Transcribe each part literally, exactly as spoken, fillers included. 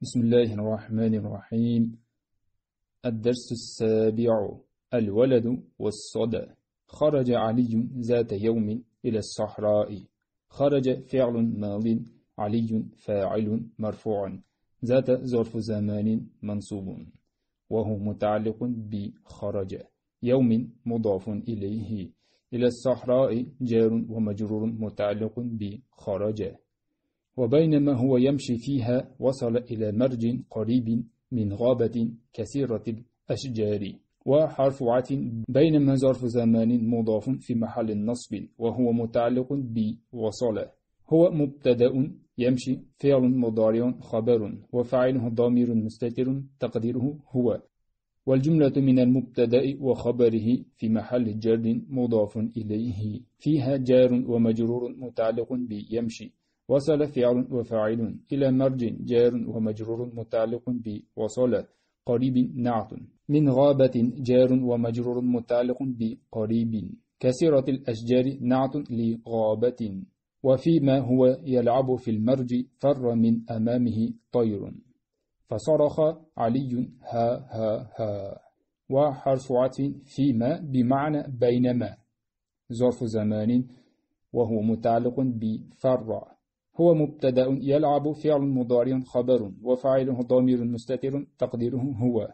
بسم الله الرحمن الرحيم. الدرس السابع. الولد والصدى. خرج علي ذات يوم إلى الصحراء. خرج فعل ماض، علي فاعل مرفوع، ذات ظرف زمان منصوب وهو متعلق بخرج. يوم مضاف إليه. إلى الصحراء جار ومجرور متعلق بخرج. وبينما هو يمشي فيها وصل إلى مرج قريب من غابة كثيرة الأشجار. وحرف عطف بينما ظرف زمان مضاف في محل النصب وهو متعلق بوصل. هو مبتدأ يمشي فعل مضارع خبر وفاعله ضمير مستتر تقديره هو. والجملة من المبتدأ وخبره في محل جر مضاف إليه. فيها جار ومجرور متعلق بيمشي. وصل فعل وفاعل إلى مرج جار ومجرور متعلق بوصل. قريب نعت. من غابة جار ومجرور متعلق بقريب. كثيرة الأشجار نعت لغابة. وفيما هو يلعب في المرج فر من أمامه طير فصرخ علي ها ها ها. وحرف عطف فيما بمعنى بينما ظرف زمان وهو متعلق بفر. هو مبتدأ يلعب فعل مضارع خبر وفاعله ضمير مستتر تقديره هو.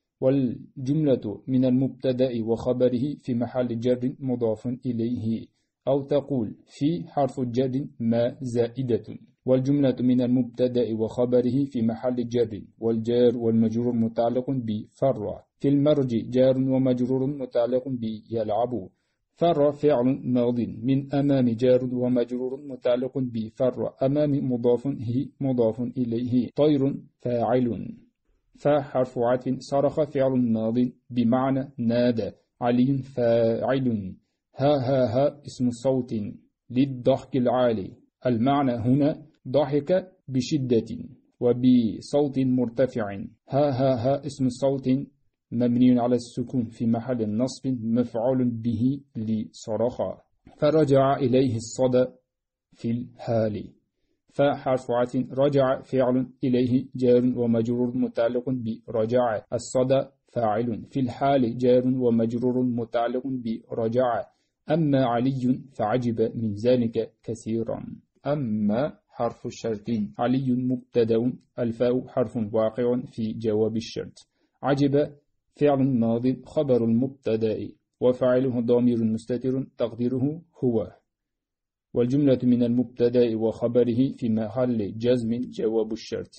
والجملة من المبتدأ وخبره في محل جر مضاف إليه. أو تقول في حرف جر ما زائدة. والجملة من المبتدأ وخبره في محل جر والجار والمجرور متعلق بفر. في المرج جار ومجرور متعلق بيلعب. فر فعل ماض من أمام جار ومجرور متعلق بفر. أمام مضاف هي مضاف إليه. طير فاعل. فحرف عطف صرخ فعل ماض بمعنى نادى. علي فاعل. ها ها ها اسم صوت للضحك العالي. المعنى هنا ضحك بشدة وبصوت مرتفع. ها ها ها اسم صوت مبني على السكون في محل النصب مفعول به لصرخ. فرجع إليه الصدى في الحال. فحرف عطف رجع فعل إليه جار ومجرور متعلق برجع. الصدى فاعل. في الحال جار ومجرور متعلق برجع. أما علي فعجب من ذلك كثيرا. أما حرف الشرط. علي مبتدأ الفاء حرف واقع في جواب الشرط. عجب فعل ماض خبر المبتدأ وفاعله ضمير مستتر تقديره هو. والجملة من المبتدأ وخبره في محل جزم جواب الشرط.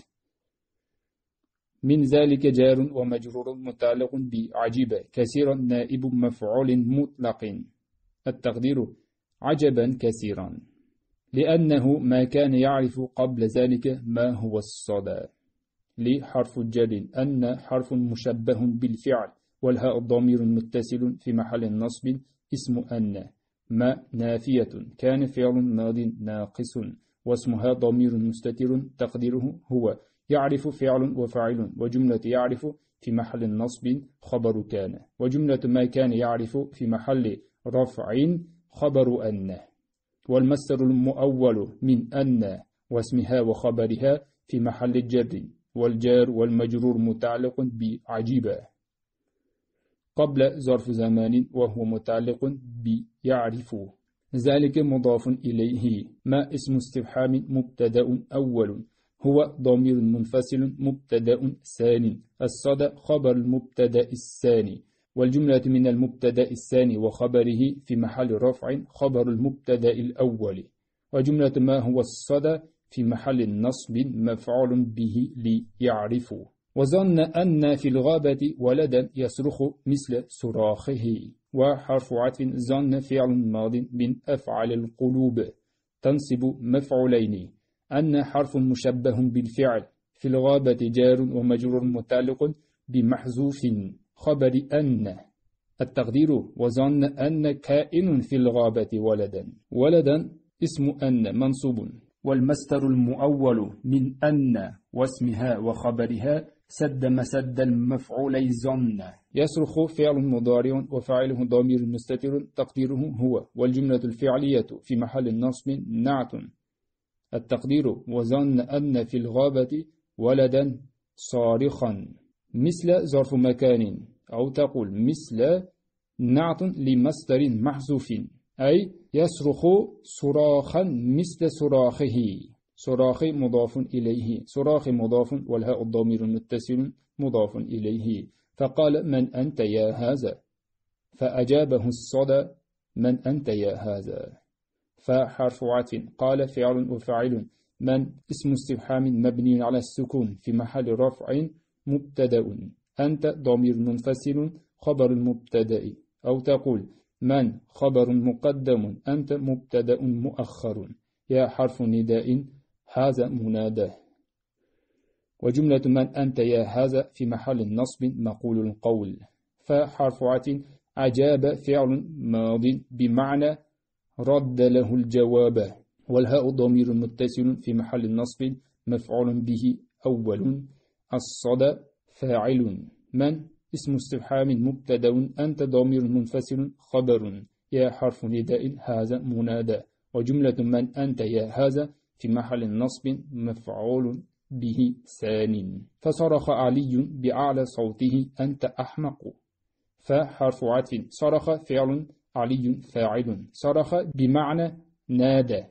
من ذلك جار ومجرور متعلق بعجب كثيرا نائب مفعول مطلق. التقدير عجبا كثيرا لأنه ما كان يعرف قبل ذلك ما هو الصدى. لحرف الجر أن حرف مشبه بالفعل والهاء الضمير متصل في محل النصب اسم أن. ما نافية كان فعل ماض ناقص واسمها ضمير مستتر تقديره هو. يعرف فعل وفاعل وجملة يعرف في محل النصب خبر كان. وجملة ما كان يعرف في محل رفع خبر أن. والمصدر المؤول من أن واسمها وخبرها في محل الجر والجار والمجرور متعلق بعجيبة قبل ظرف زمان وهو متعلق بيعرف. ذلك مضاف إليه. ما اسم استفهام مبتدأ أول. هو ضمير منفصل مبتدأ ثاني. الصدى خبر المبتدأ الثاني. والجملة من المبتدأ الثاني وخبره في محل رفع خبر المبتدأ الأول. وجملة ما هو الصدى في محل النصب مفعول به ليعرف. وظن أن في الغابة ولدا يصرخ مثل صراخه. وحرف عطف ظن فعل ماض من أفعال القلوب تنصب مفعولين. أن حرف مشبه بالفعل. في الغابة جار ومجرور متعلق بمحذوف خبر أن. التقدير وظن أن كائن في الغابة ولدا. ولدا اسم أن منصوب. والمصدر المؤول من أن واسمها وخبرها سد مسد المفعولي ظن. يصرخ فعل مضارع وفاعله ضمير مستتر تقديره هو. والجملة الفعلية في محل النصب نعت. التقدير وظن أن في الغابة ولدا صارخا مثل ظرف مكان، أو تقول مثل نعت لمصدر محذوف، أي يصرخ صراخا مثل صراخه. صراخ مضاف إليه، صراخ مضاف والهاء الضمير متصل مضاف إليه. فقال من أنت يا هذا؟ فأجابه الصدى من أنت يا هذا؟ فحرف عطف. قال فعل وفاعل. من اسم استفهام مبني على السكون في محل رفع مبتدأ. أنت ضمير منفصل خبر المبتدأ، أو تقول من خبر مقدم أنت مبتدأ مؤخر. يا حرف نداء هذا منادى. وجملة من أنت يا هذا في محل نصب مقول القول. فحرف عطف. أجاب فعل ماض بمعنى رد له الجواب، والهاء ضمير متصل في محل النصب مفعول به أول. الصدى فاعل. من اسم استفهام مبتدأ أنت ضمير منفصل خبر. يا حرف نداء هذا منادى. وجملة من أنت يا هذا في محل النصب مفعول به ثان. فصرخ علي بأعلى صوته أنت أحمق. فحرف عطف. صرخ فعل علي فاعل. صرخ بمعنى نادى.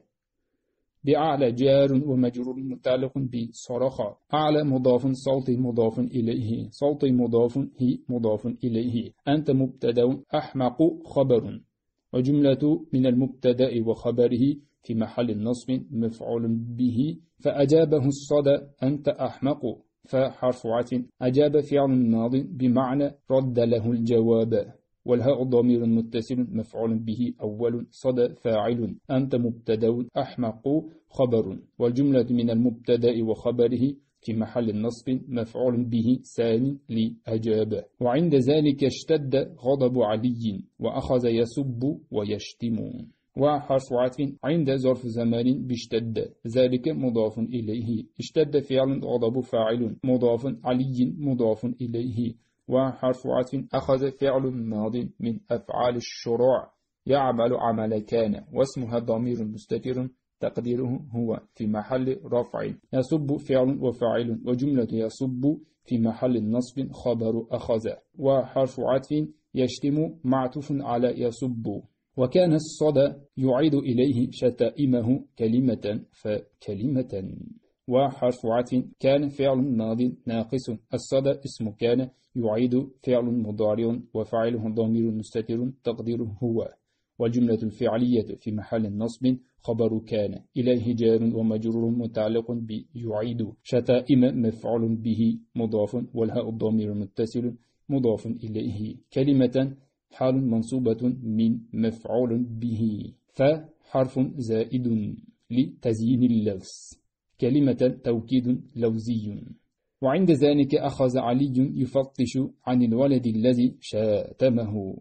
بأعلى جار ومجرور متعلق بصرخ. أعلى مضاف صوت مضاف إليه، صوت مضاف هي مضاف إليه. أنت مبتدأ أحمق خبر. وجملة من المبتدأ وخبره في محل النصب مفعول به. فأجابه الصدى أنت أحمق. فحرف عطف. أجاب فعل ماض بمعنى رد له الجواب، والهاء ضمير متصل مفعول به أول. صدى فاعل. أنت مبتدأ أحمق خبر. والجملة من المبتدأ وخبره في محل النصب مفعول به ثاني لأجاب. وعند ذلك اشتد غضب علي وأخذ يسب ويشتم. وحرف عطف. عند ظرف زمان باشتد، ذلك مضاف إليه. اشتد فعل غضب فاعل مضاف علي مضاف إليه. وحرف عطف. أخذ فعل ماض من أفعال الشروع يعمل عمل كان، واسمها ضمير مستتر تقديره هو في محل رفع. يسب فعل وفاعل، وجملة يسب في محل النصب خبر أخذ. وحرف عطف. يشتم معطوف على يسب. وكان الصدى يعيد إليه شتائمه كلمة فكلمة. وحرف عطف. كان فعل ماض ناقص. الصدى اسم كان يعيد فعل مضارع وفاعله ضمير مستتر تقديره هو. والجملة الفعلية في محل النصب خبر كان. إليه جار ومجرور متعلق بيعيد. شتائم مفعول به مضاف، والهاء الضمير متصل مضاف إليه. كلمة حال منصوبة من مفعول به. فحرف زائد لتزيين اللفظ. كلمة توكيد لوزي. وعند ذلك أخذ علي يفتش عن الولد الذي شاتمه.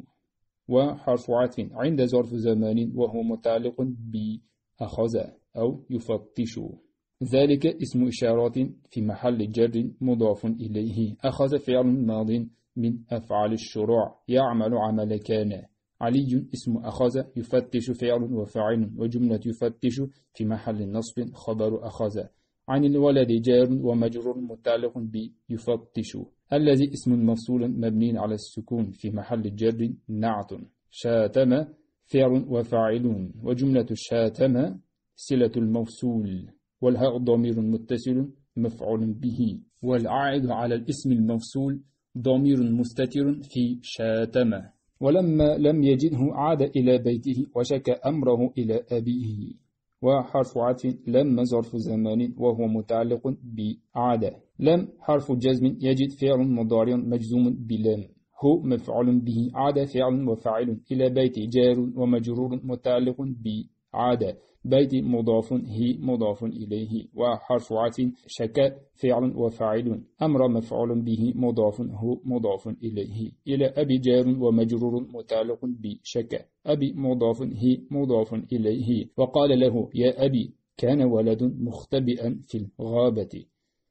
وحرف عطف. عند ظرف زمان وهو متعلق بأخذ أو يفتش. ذلك اسم إشارة في محل جر مضاف إليه. أخذ فعل ماض من أفعال الشروع يعمل عمل كان. علي اسم أخذ. يفتش فعل وفاعل، وجملة يفتش في محل النصب خبر أخذ. عن الولد جار ومجرور متعلق بيفتش. الذي اسم مفصول مبني على السكون في محل جر نعت. شاتم فعل وفاعل، وجملة شاتم صلة الموصول، والهاء ضمير متصل مفعول به، والعائد على الاسم الموصول ضمير مستتر في شاتم. ولما لم يجده عاد إلى بيته وشكى أمره إلى أبيه. وحرف عطف. لم ظرف زمان وهو متعلق بعاد. لم حرف جزم يجد فعل مضارع مجزوم بلام. هو مفعول به. عاد فعل وفاعل. إلى بيت جار ومجرور متعلق بعاد. بيت مضاف هي مضاف إليه. وحرف عطف. شكى فعل وفاعل. أمر مفعول به مضاف هو مضاف إليه. إلى أبي جار ومجرور متعلق بشكى. أبي مضاف هي مضاف إليه. وقال له يا أبي كان ولد مختبئا في الغابة.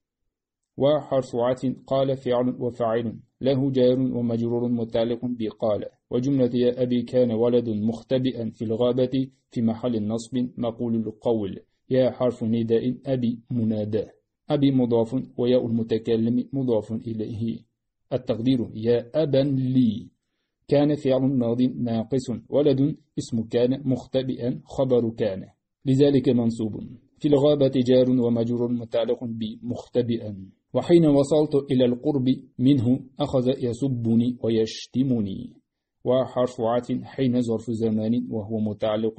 وحرف عطف. قال فعل وفاعل. له جار ومجرور متعلق بقال، وجملة يا أبي كان ولد مختبئا في الغابة في محل النصب مقول القول. يا حرف نداء. أبي منادى. أبي مضاف وياء المتكلم مضاف إليه. التقدير يا أبا لي. كان فعل ماض ناقص، ولد اسم كان مختبئا خبر كان، لذلك منصوب. في الغابة جار ومجرور متعلق بمختبئا. وحين وصلت إلى القرب منه أخذ يسبني ويشتمني. وحرف عطف حين ظرف زمان وهو متعلق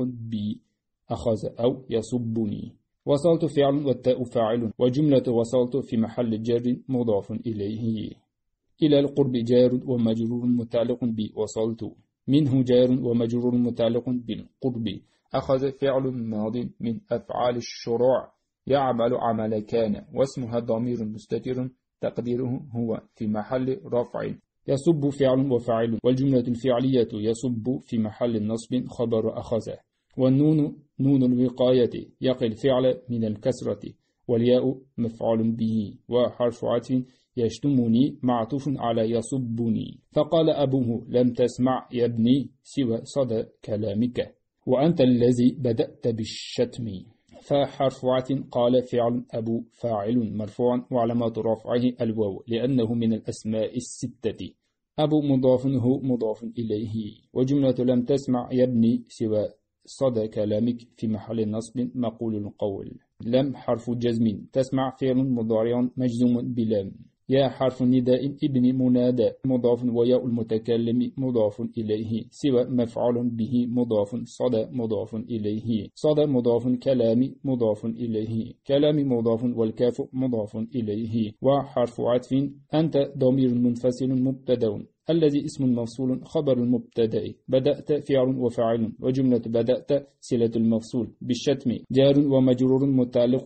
بأخذ أو يسبني. وصلت فعل والتاء فاعل، وجملة وصلت في محل جر مضاف إليه. إلى القرب جار ومجرور متعلق بوصلت. منه جار ومجرور متعلق بالقرب. أخذ فعل ماض من أفعال الشروع يعمل عمل كان، واسمها ضمير مستتر تقديره هو في محل رفع. يصب فعل وفاعل، والجملة الفعلية يصب في محل نصب خبر أخذ. والنون نون الوقاية يقي الفعل من الكسرة، والياء مفعول به. وحرف عطف يشتمني معطوف على يصبني. فقال أبوه لم تسمع يا ابني سوى صدى كلامك، وأنت الذي بدأت بالشتم. فحرف عطف قال فعل أبو فاعل مرفوع وعلامات رفعه الواو لأنه من الأسماء الستة. أبو مضاف هو مضاف إليه. وجملة لم تسمع يا ابني سوى صدى كلامك في محل نصب مقول القول. لم حرف جزم. تسمع فعل مضارع مجزوم بلام. يا حرف نداء ابن منادى مضاف، وياء المتكلم مضاف إليه. سوى مفعول به مضاف. صدى مضاف إليه. صدى مضاف. كلام مضاف إليه. كلام مضاف، والكاف مضاف إليه. وحرف عطف أنت ضمير منفصل مبتدأ، الذي اسم موصول خبر المبتدأ. بدأت فعل وفاعل، وجملة بدأت صلة الموصول بالشتم جار ومجرور متعلق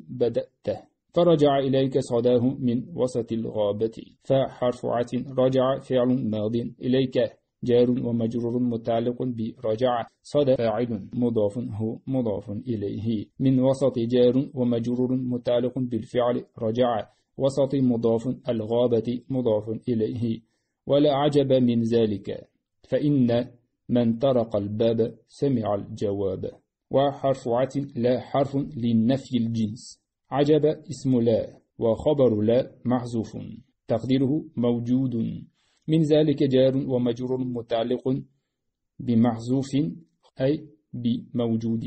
ببدأت. فرجع إليك صداه من وسط الغابة. فحرف عطف رجع فعل ماض إليك جار ومجرور متعلق برجع. صدى فاعل مضاف هو مضاف إليه. من وسط جار ومجرور متعلق بالفعل رجع. وسط مضاف. الغابة مضاف إليه. ولا عجب من ذلك، فإن من طرق الباب سمع الجواب. وحرف عطف لا حرف للنفي الجنس. عجب اسم لا وخبر لا محذوف تقديره موجود. من ذلك جار ومجرور متعلق بمحذوف أي بموجود.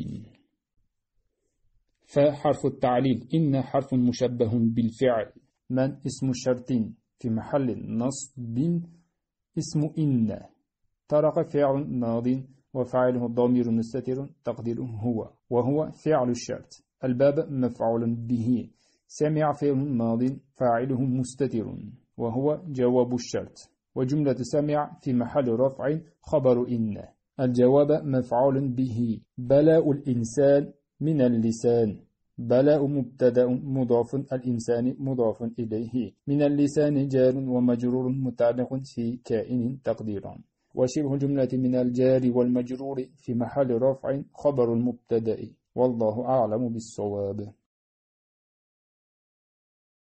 فحرف التعليل إن حرف مشبه بالفعل. من اسم شرط في محل نصب اسم إن. طرق فعل ماض وفاعله الضمير مستتر تقديره هو، وهو فعل الشرط. الباب مفعول به. سمع فعل ماض فاعله مستتر وهو جواب الشرط. وجملة سمع في محل رفع خبر إن. الجواب مفعول به. بلاء الإنسان من اللسان. بلاء مبتدأ مضاف، الإنسان مضاف إليه. من اللسان جار ومجرور متعلق في كائن تقديرا. وشبه جملة من الجار والمجرور في محل رفع خبر المبتدأ. والله أعلم بالصواب.